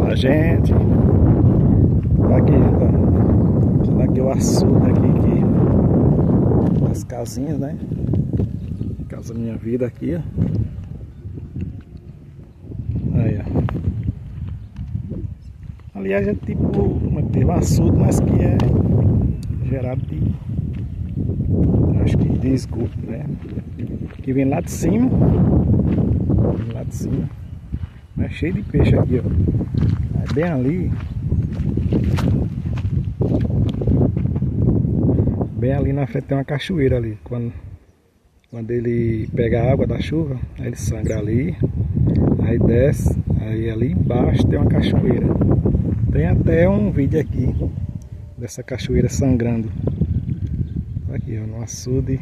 a gente. Aqui, ó. Aqui o açude aqui, as casinhas, né? Casa Minha Vida aqui, ó. Aí, ó. Aliás, é tipo um açude, mas que é gerado de, acho que de esgoto, né? Que vem lá de cima. Vem lá de cima. É cheio de peixe aqui, ó. É bem ali. Bem ali na frente tem uma cachoeira ali. Quando ele pega a água da chuva, aí ele sangra ali. Aí desce. Aí ali embaixo tem uma cachoeira. Tem até um vídeo aqui dessa cachoeira sangrando. Aqui, ó, no açude.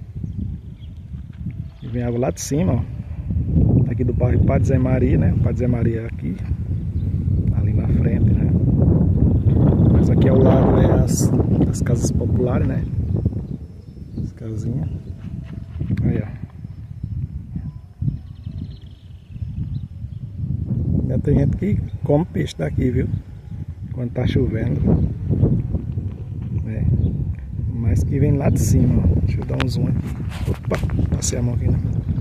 E vem água lá de cima, ó. Aqui do bairro Padre Zé Maria, né? O Padre Zé Maria é aqui. Ali na frente, né? Mas aqui ao lado é as casas populares, né? As casinhas. Aí, ó. Já tem gente que come peixe daqui, viu? Quando tá chovendo. É. Mas que vem lá de cima, ó. Deixa eu dar um zoom aqui. Opa, passei a mão aqui, né?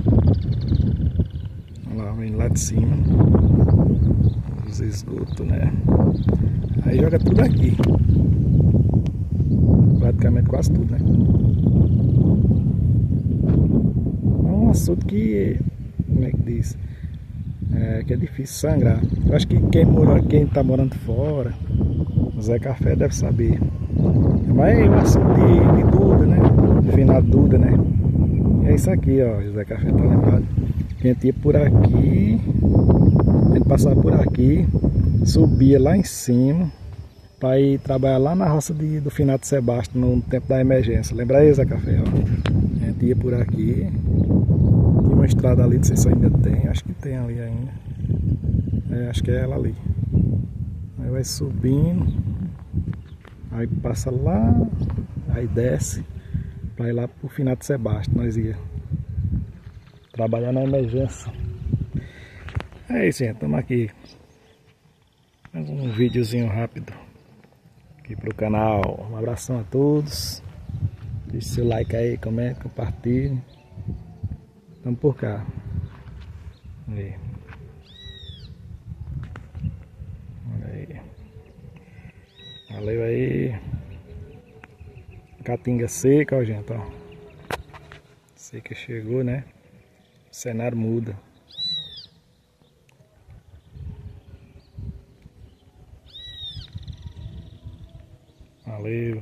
Olha lá, vem lá de cima. Os esgotos, né? Aí joga tudo aqui. Praticamente quase tudo, né? É um açude que, como é que diz? Que é difícil sangrar. Eu acho que quem tá morando fora, o Zé Café deve saber. Mas é o açude de Duda, né? De finado Duda, né? E é isso aqui, ó. O Zé Café tá lembrado. A gente ia por aqui, a gente passava por aqui, subia lá em cima para ir trabalhar lá na roça do finado Sebastião no tempo da emergência. Lembra aí, Zé Café? Ó. A gente ia por aqui. Tinha uma estrada ali, não sei se ainda tem, acho que tem ali ainda. Acho que é ela ali. Aí vai subindo, aí passa lá, aí desce para ir lá pro finado Sebastião. Nós ia trabalhar na emergência. É isso, gente, estamos aqui. Mais um videozinho rápido aqui pro canal. Um abração a todos. Deixe seu like aí, comente, compartilhe. Estamos por cá. Aí. Olha aí. Valeu aí. Caatinga seca, ó, gente, ó. Seca chegou, né? O cenário muda. Valeu.